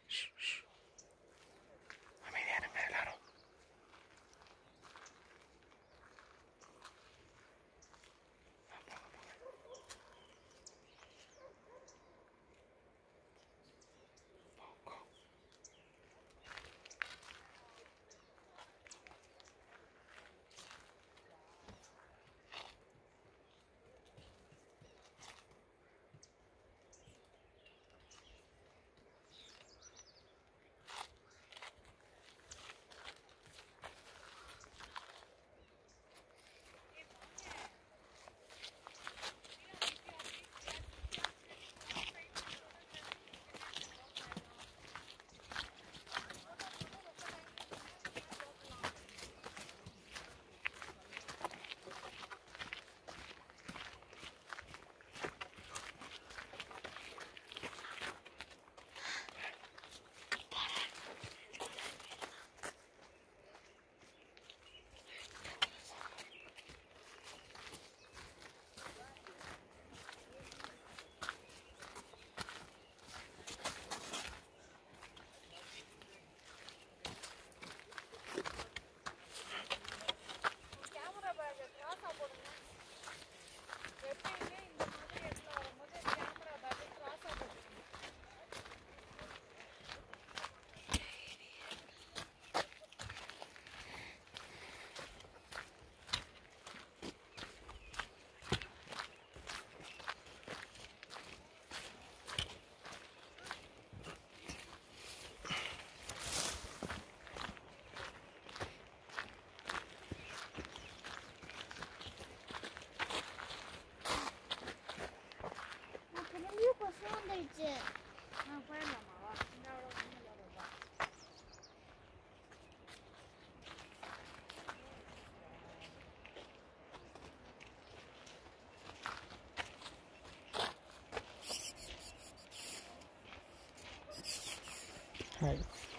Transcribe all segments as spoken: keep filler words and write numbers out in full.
Hi.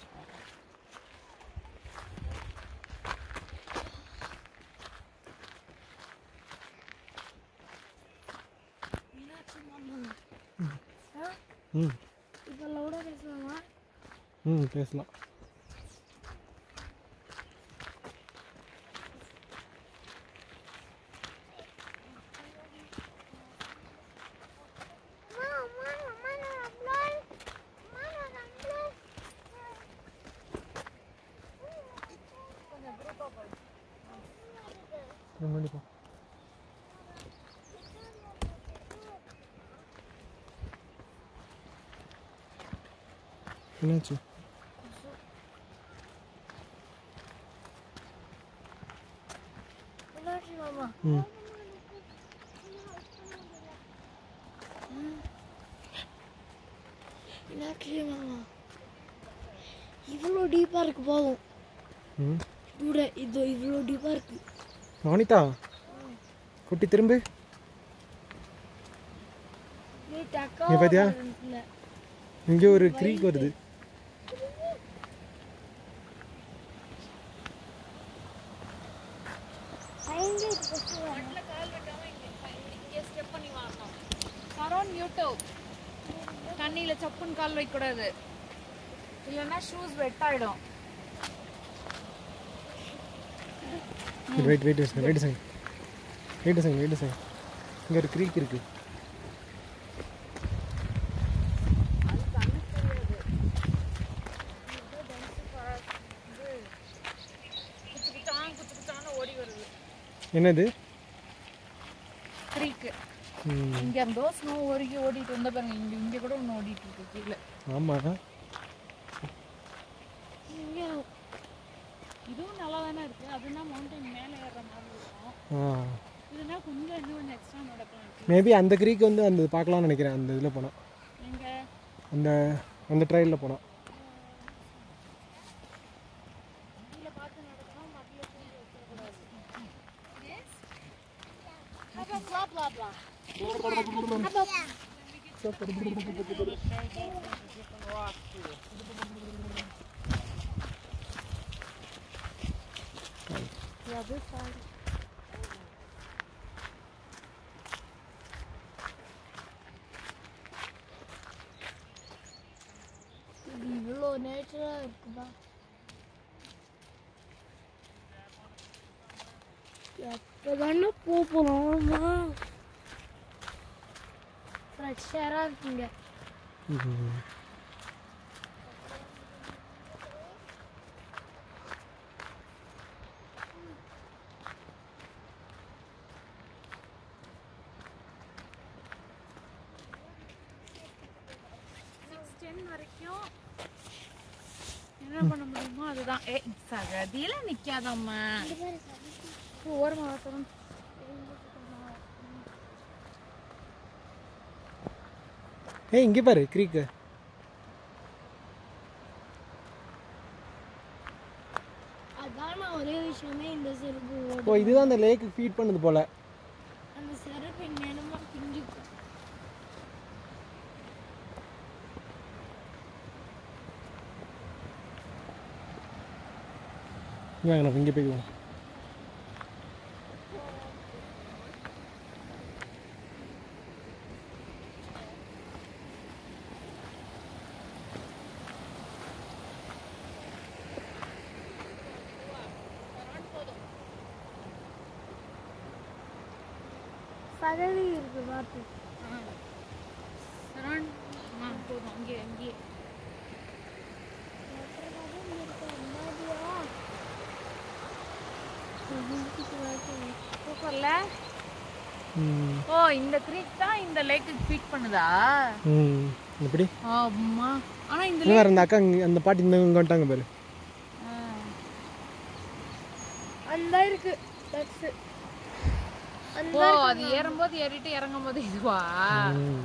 ம் இப்போ லவுடா பேசலாமா? ம் பேசலாம். முன்னாடி போ. என்னாச்சு? என்னாச்சு மாமா? ம் என்னாச்சு மாமா? இவ்வளோ டீப்பாக இருக்கு போதும். ம் கூட இது இவ்வளோ டீப்பாக இருக்கு. அனிதா குட்டி திரும்பு. இங்க பாத்தியா? இங்க ஒரு க்ரீக் வருது. தண்ணியில சப்புன்னு கால் வைக்க கூடாது, இல்லைன்னா ஷூஸ் வெட் ஆயிடும். Wait wait wait wait second wait second wait second இங்க ஒரு க்ரீக் இருக்கு. என்னது? க்ரீக்கு. இங்க இருந்தோ ஸ்னோ ஓடிக்கி ஓடிட்டு வந்த பாருங்க. இங்க இங்க கூட ஒன்று ஓடிட்டு இருக்கு கீழே. ஆமா, இதுவும் நல்லா தானே இருக்கு. அதுனா மவுண்டன் மேலே ஏறுற மாதிரி இருக்கும். இதுனா கொஞ்சம் இன்னும் கொஞ்சம் எக்ஸ்ட்ரா நடக்கும். மேபி அந்த க்ரீக் வந்து அந்த பார்க்கலாம்னு நினைக்கிறேன். அந்த இதில் போனால், எங்க அந்த அந்த ட்ரெயிலில் போனால். கீழே பார்த்து நடக்கணும், மட்டில் தூக்கி வச்சிடக்கூடாது. Blah blah blah. Yeah, this side. இவ்வளோ நேச்சரா இருக்குதா எப்பதானே போறோமா ஃப்ரெஷ்ஷரா இருக்குங்க டென் வரைக்கும் என்ன பண்ண முடியுமோ அதுதான். ஏ சகதியில நிக்காதம்மா, ஓரமா வரணும். ஏய் இங்கே பாரு க்ரீக்கு. அதான் ஒரே விஷயமே இந்த செருப்பு. ஓ இதுதான் அந்த லேக்கு ஃபீட் பண்ணுது போல. அந்த செருப்பு என்னமா பிஞ்சு வாங்க நம்ம இங்கே போய்க்குவோம். சகதி இருக்கு பார்த்து. சரௌண்ட் ஆ போதும். அங்கே அங்கே சூப்பர்ல. ஓ இந்த கிரீக் தான் இந்த லேக்குக்கு ஃபீட் பண்ணுதா? ம் எப்படி? ஆமா. ஆனா இந்த இங்க வேற அந்த அக்கா இங்க- அந்த பாட்டி இந்த இங்க வந்துட்டாங்க பாரு. அந்த இருக்கு தட்ஸ் ஓ அது ஏறும்போது ஏறிட்டு இறங்கும்போது இதுவா? ம்.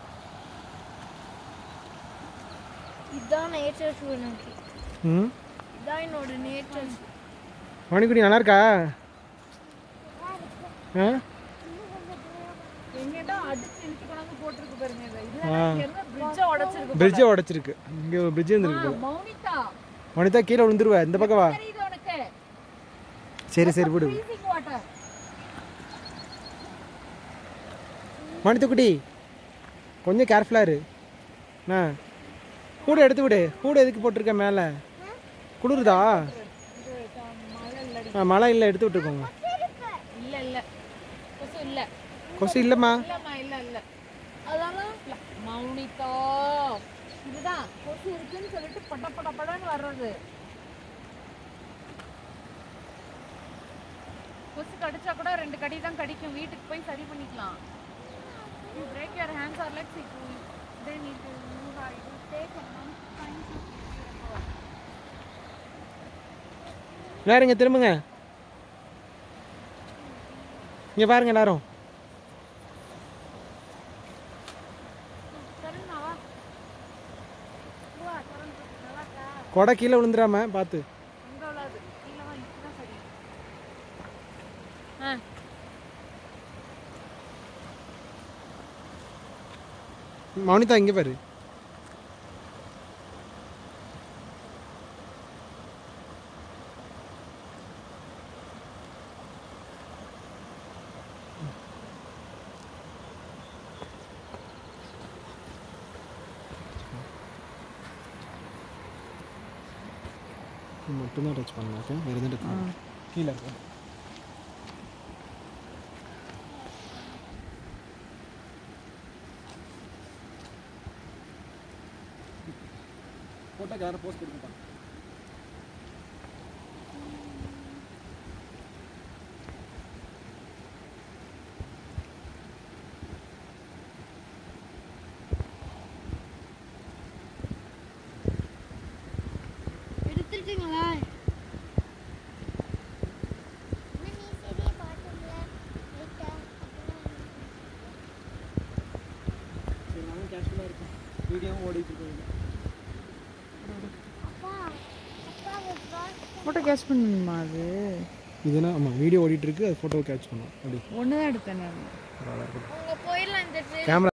இதான் நேச்சர் ஷூ எனக்கு. ம் இதான் என்னோட நேச்சர் ஷூ. மணிக்குடி நல்லா இருக்கா? ஆ எங்கடா அடிச்சு இழுத்து கொண்டாந்து போட்டுருக்கு பாருங்க. இது இதுல என்ன பிரிட்ஜ் உடைச்சிருக்கு. பிரிட்ஜ் உடைச்சிருக்கு. இங்க ஒரு பிரிட்ஜ் இருந்திருக்கு போல. மௌனிகா மணிதா கீழே விழுந்துருவ. இந்த பக்கம் வா. தெரியுது உனக்கு? சரி சரி விடு. Freezing water. மணித்து குட்டி கொஞ்சம் கேர்ஃபுல்லாக இரு. ஆ கூட எடுத்து விடு. கூட எதுக்கு போட்டிருக்க மேலே? குளிருதா? ஆ மழை இல்லை, எடுத்து விட்டுருக்கோங்க. இல்ல இல்ல கொசு இல்ல. கொசு இல்லைம்மா. இல்லம்மா இல்ல இல்ல. அதெல்லாம் மௌனிகா இதுதான் கொசு இருக்குன்னு சொல்லிட்டு பட பட படன்னு வர்றது. கொசு கடிச்சா கூட ரெண்டு கடி தான் கடிக்கும். வீட்டுக்கு போய் சரி பண்ணிக்கலாம். You break your hands or legs, it will, then it will move or it will take a month time to recover. வேற இங்கே திரும்புங்க. இங்கே பாருங்க எல்லாரும். சரிண்ணா வா. வா சரண் நல்லா இருக்கா? கொடை கீழே விழுந்துடாம பார்த்து. அங்கே உள்ளது கீழே வா. இப்பதான் சரி. ஆ மௌனிதா இங்கே பாரு. மட்டும்தான் டச் பண்ணாக்க வேறு எதுவும் டச் பண்ண கீழே இருக்கும். போட்டோக்கு யாரும் போஸ்ட் கொடுப்பாங்க. எடுத்துட்டீங்களா? சரி நானும் கேஷுவலாக இருக்கேன். வீடியோவும் ஓடிட்டு இருக்கோம். ஃபோட்டோ கேட்ச் பண்ணணுமா? அது இதுனா ஆமாம் வீடியோ ஓடிட்டு இருக்கு. அது ஃபோட்டோ கேட்ச் பண்ணோம். அப்படி ஒன்று தான் எடுத்தேன் நான். அங்க போயிடலாம். இந்த கேமரா